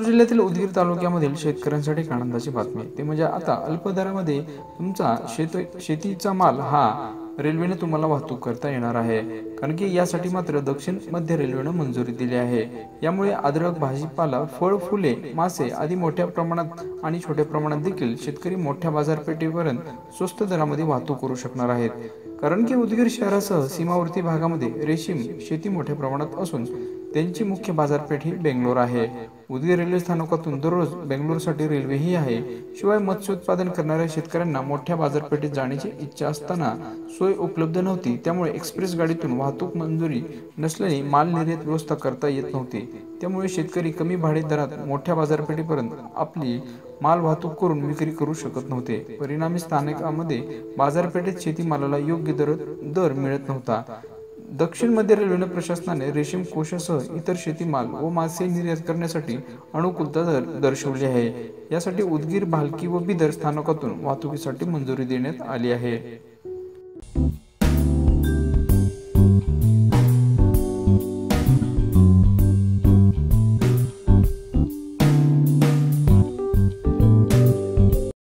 जिल्ह्यातील उदगीर तालुक्यामधील शेतकऱ्यांसाठी एक आनंदाची बातमी ते म्हणजे आता अल्प दरामध्ये तुमचा शेतीचा माल हा रेल्वेने तुम्हाला वाहतूक करता येणार आहे। कारण की यासाठी मात्र दक्षिण मध्य रेल्वेने मंजुरी दिली आहे। यामुळे अद्रक, भाजीपाला, फळ, फुले, मासे आदी मोठ्या प्रमाणात आणि छोट्या प्रमाणात देखील शेतकरी मोठ्या बाजारपेठेपर्यंत स्वस्त दरामध्ये वाहतूक करू शकणार आहेत। कारण की उदगीर शहरासह सीमावर्ती भागामध्ये रेशीम शेती मोठ्या प्रमाणात असून त्यांची मुख्य बाजारपेठ ही बेंगलोर आहे। उदगीर रेल्वे स्थानकातून दररोज बेंगलोरसाठी रेल्वेही आहे। शिवाय मत्स्य उत्पादन करणाऱ्या शेतकऱ्यांना मोठ्या बाजारपेठेत जाण्याची इच्छा असताना सोय उपलब्ध नव्हती, त्यामुळे एक्सप्रेस गाडीतून वाहतूक मंजुरी नसल्याने माल निर्यात व्यवस्था करता येत नव्हती। त्यामुळे शेतकरी कमी भाडे दरात मोठ्या बाजारपेठेपर्यंत आपली माल वाहतूक करून विक्री करू शकत नव्हते। परिणामी स्थानकामध्ये बाजारपेठेत शेतीमालाला योग्य दर मिळत नव्हता। दक्षिण मध्य रेल्वे प्रशासनाने रेशीम कोषासह इतर शेतीमाल व मासे निर्यात करण्यासाठी अनुकूलता दर्शवली आहे। यासाठी उदगीर, भालकी व बिदर स्थानकातून वाहतुकीसाठी मंजुरी देण्यात आली आहे।